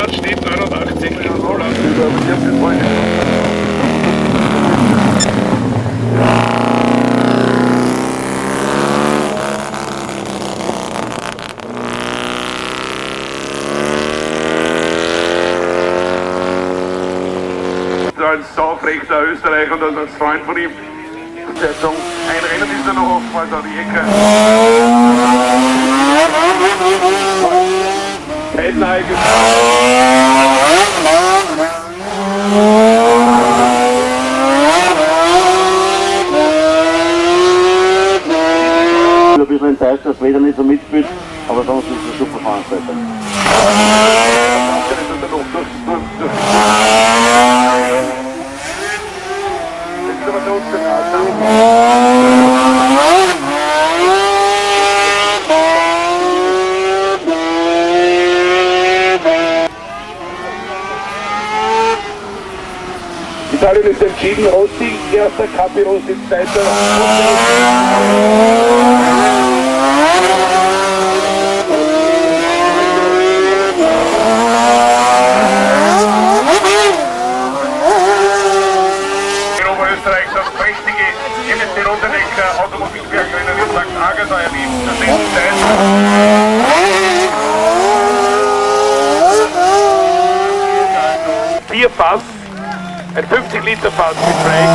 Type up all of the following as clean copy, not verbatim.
Dort steht 89 Kilometer. Als saufrechter Österreicher und als Freund von ihm, der Song, ein Rennen ist er noch oftmals an die Ecke. Headline ein bisschen enttäuscht, dass Weder nicht so mitspielt, aber sonst ist es eine super Veranstaltung. Italien ist entschieden, Rossi erster, Capi Rossi zweiter. In Oberösterreich das prächtige MSC Rodenecker Automobilbergrennen in St. Agatha erlebt. Das ist vier Fass. Ein 50 Liter Fass mit Drag.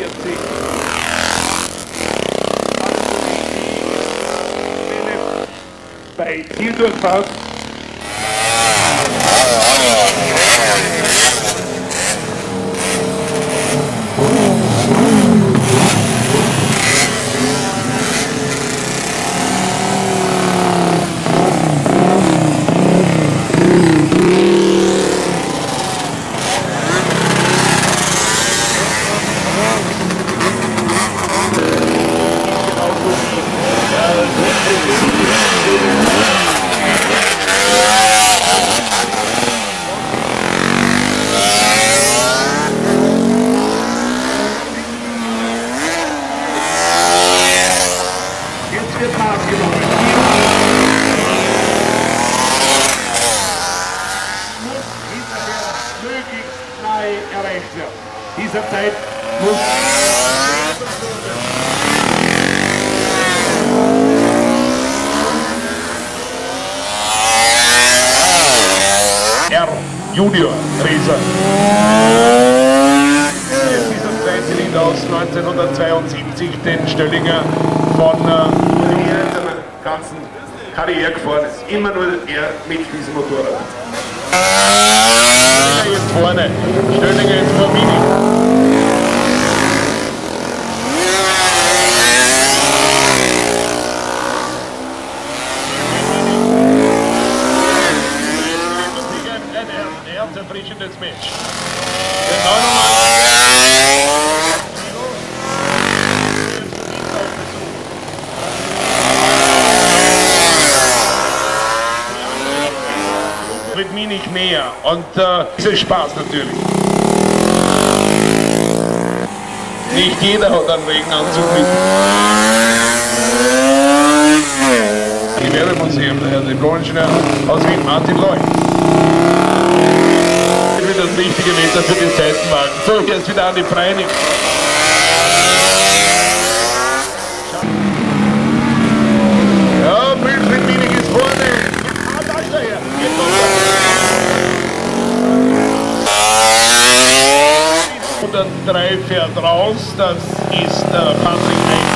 Bei Zieldurchfahrt. Dieser Zeit muss R. Junior Reser. Dieser Zweizylinder aus 1972, den Stöllinger von der ganzen Karriere gefahren ist. Immer nur er mit diesem Motorrad. Jetzt vorne, Stöllinger jetzt vor Mini. Ein herzerfrischendes Match. Der 99 mit mir nicht mehr und es ist Spaß natürlich. Nicht jeder hat einen Regenanzug mit. Im Werbemuseum, der Diplom-Ingenieur aus Wien, Martin Leuch. Das richtige Meter für die Seitenwagen. So, jetzt wieder an die Preining. Ja, Wilfried Wienig ist vorne. Ah, da ist er her. Hier kommt er. 103 fährt raus, das ist Patrick Eichel.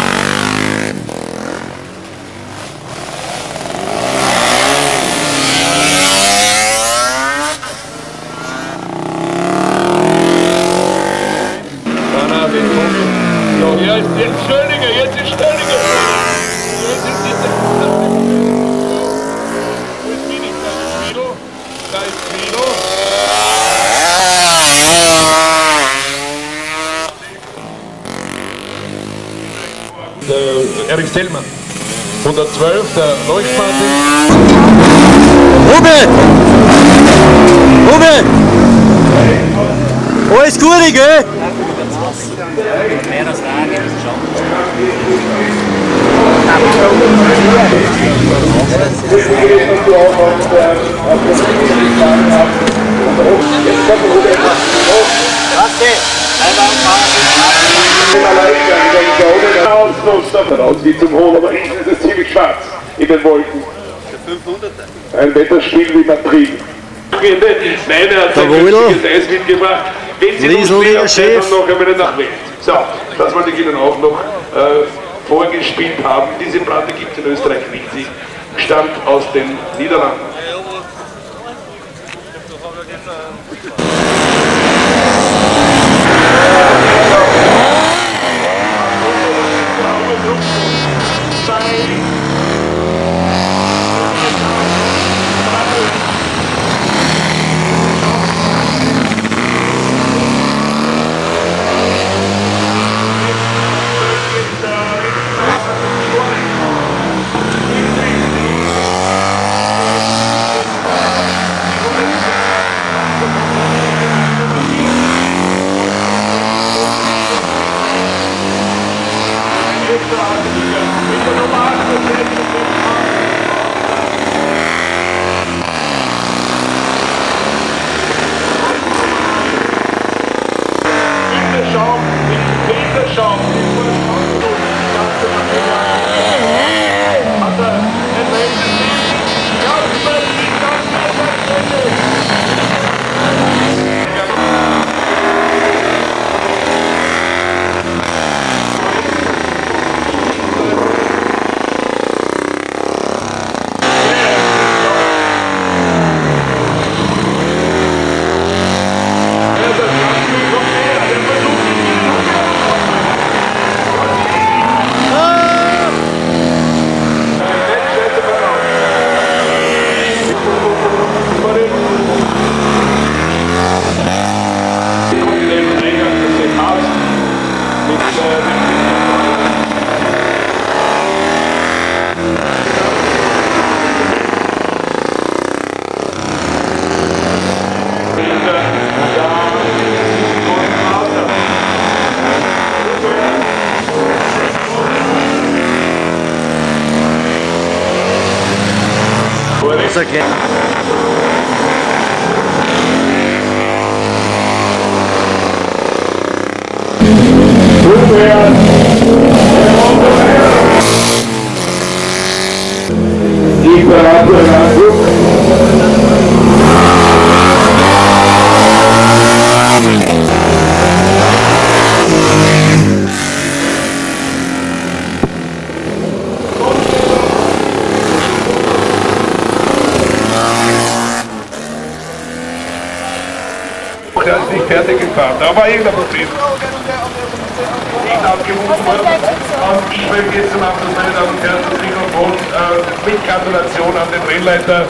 Ja, jetzt Stöllinger, jetzt ist Stöllinger. Wo ist Wienig? Da ist Milo. Da ist Milo. Der Erich Sellmann. 112, der Leuchtmartin. Ruben! Ruben! Alles Gute, gell? Mehr als Regen, das ist Aussieht zum Hohl, aber hinten ist es ziemlich schwarz in den Wolken. Ein Wetterspiel wie Madrid. Nein, er hat ein günstiges Eis mitgebracht. Wenn Sie noch schwer sind, dann noch einmal nachwählen. So, das wollte ich Ihnen auch noch vorgespielt haben. Diese Platte gibt es in Österreich nicht. Sie stammt aus den Niederlanden. was erklärt. Der ist nicht fertig gefahren, da war irgendein Problem. Nicht abgewogen worden. Und ich möchte jetzt zum Abschluss, meine Damen und Herren, das Mikrofon mit Gratulation an den Rennleiter.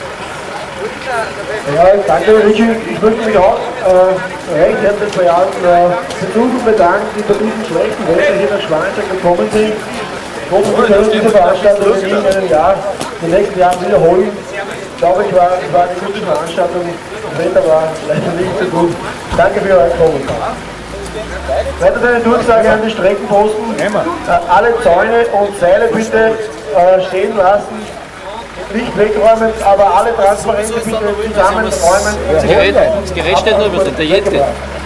Ja, danke Richard. Ich möchte mich auch recht herzlich bei allen Besuchern bedanken, die bei diesem schlechten Wetter hier nach Schwanstein gekommen sind. Ich hoffe, wir können diese Veranstaltung in einem Jahr, in den nächsten Jahren wiederholen. Ich glaube, es war eine gute Veranstaltung. Das Wetter war leider nicht so gut. Danke für euer Kommen. Weiter eine Durchsage an die Streckenposten. Alle Zäune und Seile bitte stehen lassen. Nicht wegräumen, aber alle Transparente bitte zusammenräumen. Das Gerät steht noch über der Jette.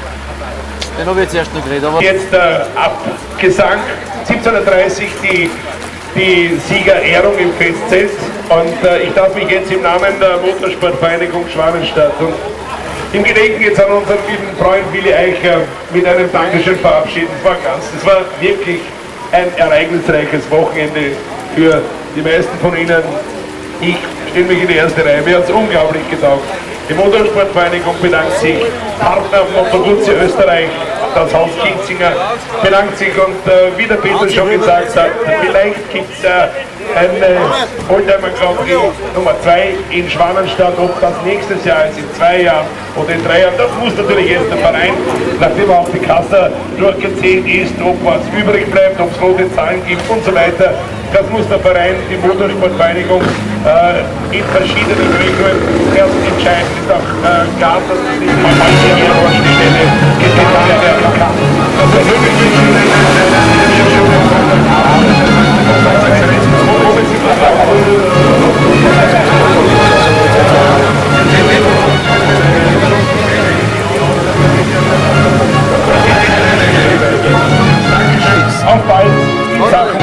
Den habe ich jetzt erst noch geredet. Aber Jetzt Abgesang 17:30 die Siegerehrung im Festzelt. Und ich darf mich jetzt im Namen der Motorsportvereinigung Schwanenstadt und im Gedenken jetzt an unseren lieben Freund Willi Eicher mit einem Dankeschön verabschieden. Das war wirklich ein ereignisreiches Wochenende für die meisten von Ihnen. Ich stelle mich in die erste Reihe, mir hat es unglaublich getaugt. Die Motorsportvereinigung bedankt sich, Partner Motor Guzzi Österreich, das Haus Kinzinger bedankt sich und wie der Peter schon gesagt hat, vielleicht gibt es eine Oldtimer Grand Prix Nummer 2 in Schwanenstadt, ob das nächstes Jahr ist, in 2 Jahren oder in 3 Jahren, das muss natürlich jetzt der Verein, nachdem auch die Kasse durchgezählt ist, ob was übrig bleibt, ob es rote Zahlen gibt und so weiter. Das muss der Verein, die Motorsportvereinigung in verschiedenen Regeln erst entscheiden. Ist auch klar, dass es nicht mal an der Stelle getan werden kann. Auf bald.